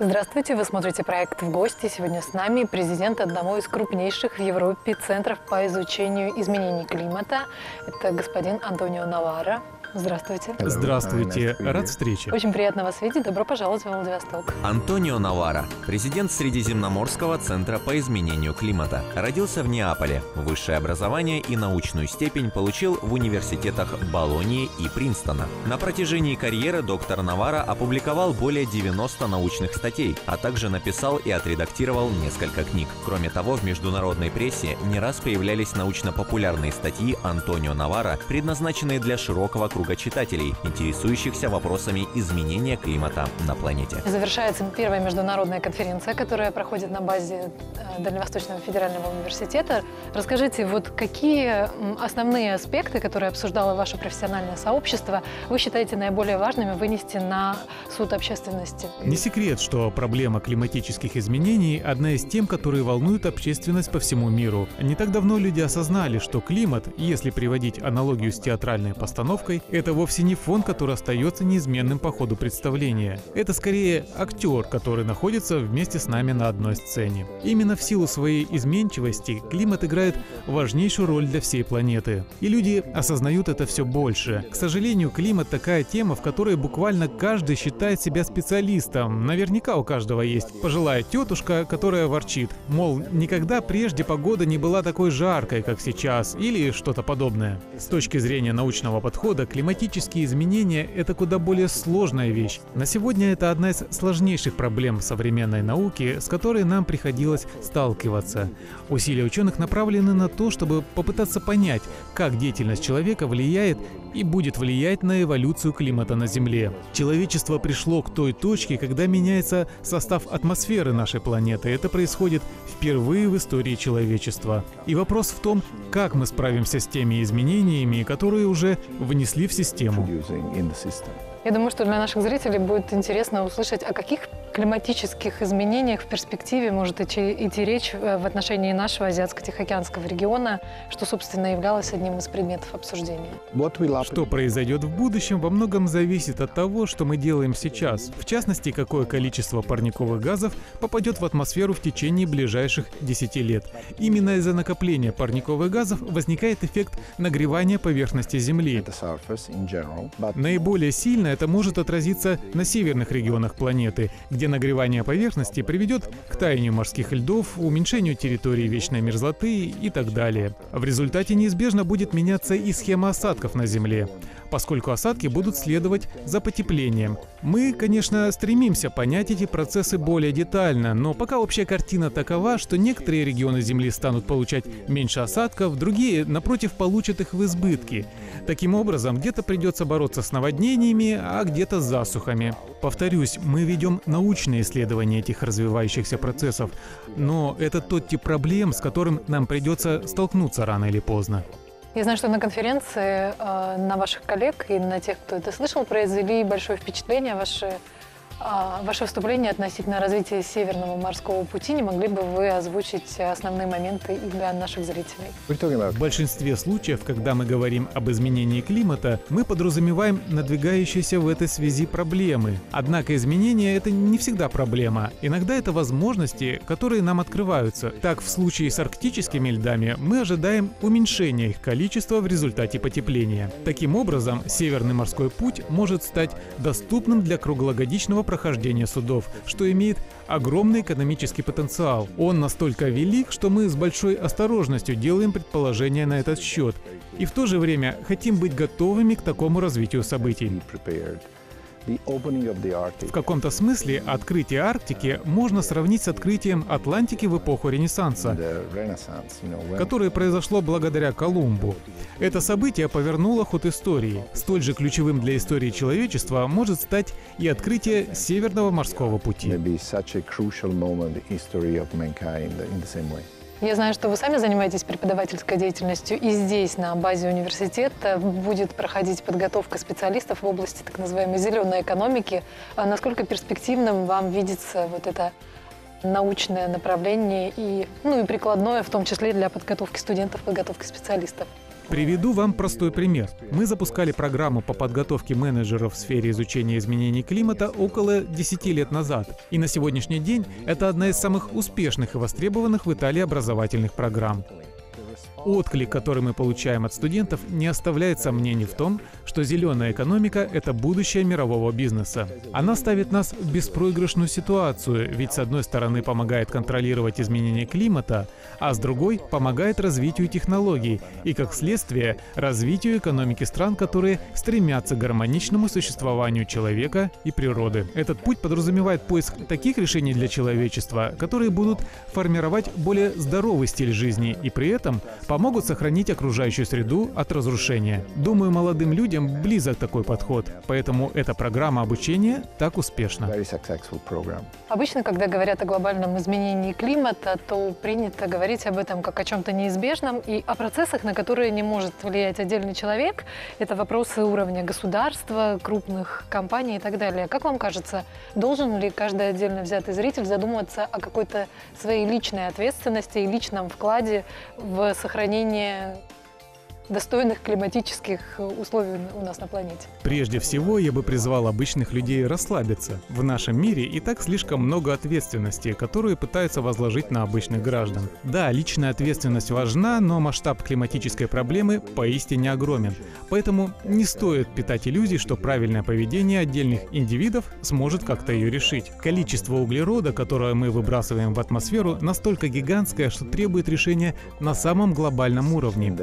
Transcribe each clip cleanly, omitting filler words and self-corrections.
Здравствуйте, вы смотрите проект «В гости». Сегодня с нами президент одного из крупнейших в Европе центров по изучению изменений климата. Это господин Антонио Навара. Здравствуйте. Здравствуйте, рад встрече. Очень приятно вас видеть. Добро пожаловать в Владивосток. Антонио Навара, президент Средиземноморского центра по изменению климата. Родился в Неаполе. Высшее образование и научную степень получил в университетах Болоньи и Принстона. На протяжении карьеры доктор Навара опубликовал более 90 научных статей, а также написал и отредактировал несколько книг. Кроме того, в международной прессе не раз появлялись научно-популярные статьи Антонио Навара, предназначенные для широкого круга читателей, интересующихся вопросами изменения климата на планете. Завершается первая международная конференция, которая проходит на базе Дальневосточного федерального университета. Расскажите, вот какие основные аспекты, которые обсуждало ваше профессиональное сообщество, вы считаете наиболее важными вынести на суд общественности? Не секрет, что проблема климатических изменений – одна из тем, которые волнуют общественность по всему миру. Не так давно люди осознали, что климат, если приводить аналогию с театральной постановкой, это вовсе не фон, который остается неизменным по ходу представления. Это скорее актер, который находится вместе с нами на одной сцене. Именно в силу своей изменчивости климат играет важнейшую роль для всей планеты. И люди осознают это все больше. К сожалению, климат такая тема, в которой буквально каждый считает себя специалистом. Наверняка у каждого есть пожилая тетушка, которая ворчит, мол, никогда прежде погода не была такой жаркой, как сейчас, или что-то подобное. С точки зрения научного подхода, климатические изменения – это куда более сложная вещь. На сегодня это одна из сложнейших проблем современной науки, с которой нам приходилось сталкиваться. Усилия ученых направлены на то, чтобы попытаться понять, как деятельность человека влияет и будет влиять на эволюцию климата на Земле. Человечество пришло к той точке, когда меняется состав атмосферы нашей планеты. Это происходит впервые в истории человечества. И вопрос в том, как мы справимся с теми изменениями, которые уже внесли в систему. Я думаю, что для наших зрителей будет интересно услышать, о каких климатических изменениях в перспективе может идти речь в отношении нашего Азиатско-Тихоокеанского региона, что, собственно, являлось одним из предметов обсуждения. Что произойдет в будущем, во многом зависит от того, что мы делаем сейчас. В частности, какое количество парниковых газов попадет в атмосферу в течение ближайших 10 лет. Именно из-за накопления парниковых газов возникает эффект нагревания поверхности Земли. Наиболее сильно это может отразиться на северных регионах планеты, где нагревание поверхности приведет к таянию морских льдов, уменьшению территории вечной мерзлоты и так далее. В результате неизбежно будет меняться и схема осадков на Земле, поскольку осадки будут следовать за потеплением. Мы, конечно, стремимся понять эти процессы более детально, но пока общая картина такова, что некоторые регионы Земли станут получать меньше осадков, другие, напротив, получат их в избытке. Таким образом, где-то придется бороться с наводнениями, а где-то с засухами. Повторюсь, мы ведем научные исследования этих развивающихся процессов, но это тот тип проблем, с которым нам придется столкнуться рано или поздно. Я знаю, что на конференции на ваших коллег и на тех, кто это слышал, произвели большое впечатление ваше выступление относительно развития Северного морского пути. Не могли бы вы озвучить основные моменты и для наших зрителей? В большинстве случаев, когда мы говорим об изменении климата, мы подразумеваем надвигающиеся в этой связи проблемы. Однако изменения — это не всегда проблема. Иногда это возможности, которые нам открываются. Так, в случае с арктическими льдами мы ожидаем уменьшения их количества в результате потепления. Таким образом, Северный морской путь может стать доступным для круглогодичного прохождения судов, что имеет огромный экономический потенциал. Он настолько велик, что мы с большой осторожностью делаем предположения на этот счет. И в то же время хотим быть готовыми к такому развитию событий. В каком-то смысле открытие Арктики можно сравнить с открытием Атлантики в эпоху Ренессанса, которое произошло благодаря Колумбу. Это событие повернуло ход истории. Столь же ключевым для истории человечества может стать и открытие Северного морского пути. Я знаю, что вы сами занимаетесь преподавательской деятельностью, и здесь, на базе университета, будет проходить подготовка специалистов в области так называемой зеленой экономики. А насколько перспективным вам видится вот это научное направление и прикладное, в том числе для подготовки студентов, подготовки специалистов? Приведу вам простой пример. Мы запускали программу по подготовке менеджеров в сфере изучения изменений климата около 10 лет назад. И на сегодняшний день это одна из самых успешных и востребованных в Италии образовательных программ. Отклик, который мы получаем от студентов, не оставляет сомнений в том, что зеленая экономика – это будущее мирового бизнеса. Она ставит нас в беспроигрышную ситуацию, ведь с одной стороны помогает контролировать изменение климата, а с другой помогает развитию технологий и, как следствие, развитию экономики стран, которые стремятся к гармоничному существованию человека и природы. Этот путь подразумевает поиск таких решений для человечества, которые будут формировать более здоровый стиль жизни и при этом помогут сохранить окружающую среду от разрушения. Думаю, молодым людям близок такой подход, поэтому эта программа обучения так успешна. Обычно, когда говорят о глобальном изменении климата, то принято говорить об этом как о чем-то неизбежном и о процессах, на которые не может влиять отдельный человек. Это вопросы уровня государства, крупных компаний и так далее. Как вам кажется, должен ли каждый отдельно взятый зритель задумываться о какой-то своей личной ответственности и личном вкладе в сохранение достойных климатических условий у нас на планете? Прежде всего, я бы призвал обычных людей расслабиться. В нашем мире и так слишком много ответственности, которую пытаются возложить на обычных граждан. Да, личная ответственность важна, но масштаб климатической проблемы поистине огромен. Поэтому не стоит питать иллюзий, что правильное поведение отдельных индивидов сможет как-то ее решить. Количество углерода, которое мы выбрасываем в атмосферу, настолько гигантское, что требует решения на самом глобальном уровне.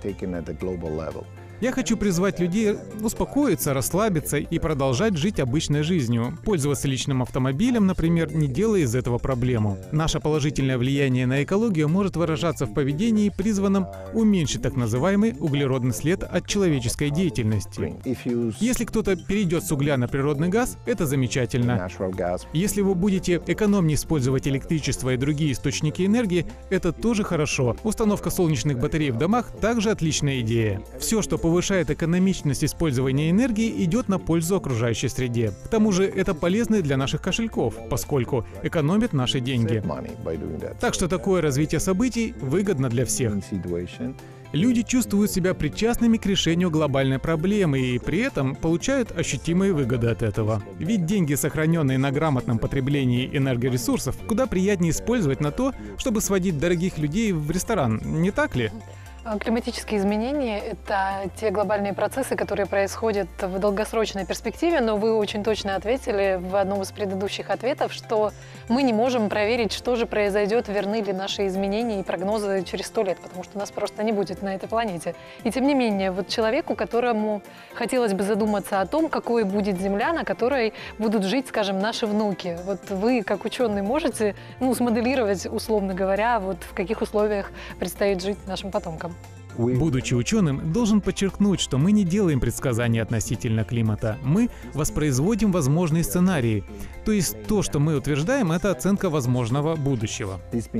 Я хочу призвать людей успокоиться, расслабиться и продолжать жить обычной жизнью. Пользоваться личным автомобилем, например, не делая из этого проблему. Наше положительное влияние на экологию может выражаться в поведении, призванном уменьшить так называемый углеродный след от человеческой деятельности. Если кто-то перейдет с угля на природный газ, это замечательно. Если вы будете экономнее использовать электричество и другие источники энергии, это тоже хорошо. Установка солнечных батарей в домах также отличная идея. Все, что повышает экономичность использования энергии, идет на пользу окружающей среде. К тому же это полезно и для наших кошельков, поскольку экономит наши деньги. Так что такое развитие событий выгодно для всех. Люди чувствуют себя причастными к решению глобальной проблемы и при этом получают ощутимые выгоды от этого. Ведь деньги, сохраненные на грамотном потреблении энергоресурсов, куда приятнее использовать на то, чтобы сводить дорогих людей в ресторан, не так ли? Климатические изменения – это те глобальные процессы, которые происходят в долгосрочной перспективе, но вы очень точно ответили в одном из предыдущих ответов, что мы не можем проверить, что же произойдет, верны ли наши изменения и прогнозы через 100 лет, потому что нас просто не будет на этой планете. И тем не менее, вот человеку, которому хотелось бы задуматься о том, какой будет Земля, на которой будут жить, скажем, наши внуки. Вот вы, как ученый, можете смоделировать, условно говоря, вот в каких условиях предстоит жить нашим потомкам? Будучи ученым, должен подчеркнуть, что мы не делаем предсказания относительно климата. Мы воспроизводим возможные сценарии. То есть то, что мы утверждаем, это оценка возможного будущего.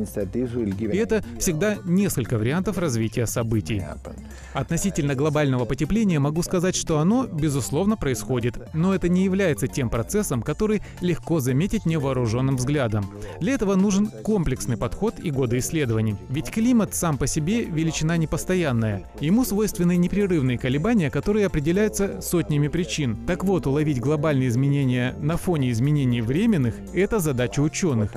И это всегда несколько вариантов развития событий. Относительно глобального потепления могу сказать, что оно, безусловно, происходит, но это не является тем процессом, который легко заметить невооруженным взглядом. Для этого нужен комплексный подход и годы исследований. Ведь климат сам по себе величина непостоянная. Ему свойственны непрерывные колебания, которые определяются сотнями причин. Так вот, уловить глобальные изменения на фоне изменений временных – это задача ученых.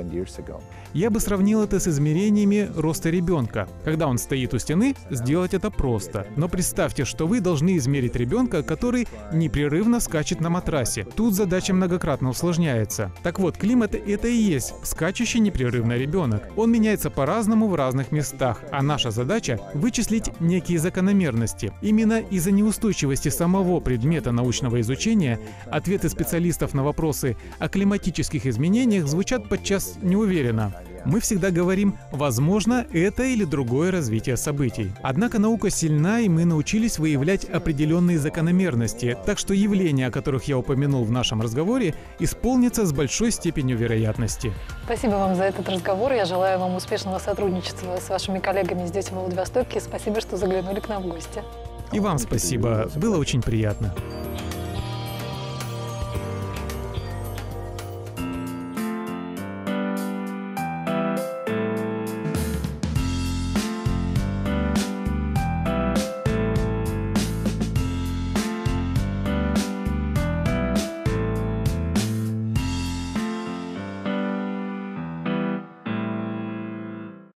Я бы сравнил это с измерениями роста ребенка. Когда он стоит у стены, сделать это просто. Но представьте, что вы должны измерить ребенка, который непрерывно скачет на матрасе. Тут задача многократно усложняется. Так вот, климат – это и есть скачущий непрерывно ребенок. Он меняется по-разному в разных местах, а наша задача – вычислить некие закономерности. Именно из-за неустойчивости самого предмета научного изучения ответы специалистов на вопросы о климатических изменениях звучат подчас неуверенно. Мы всегда говорим, возможно, это или другое развитие событий. Однако наука сильна, и мы научились выявлять определенные закономерности, так что явления, о которых я упомянул в нашем разговоре, исполнятся с большой степенью вероятности. Спасибо вам за этот разговор. Я желаю вам успешного сотрудничества с вашими коллегами здесь, в Владивостоке. Спасибо, что заглянули к нам в гости. И вам спасибо. Было очень приятно.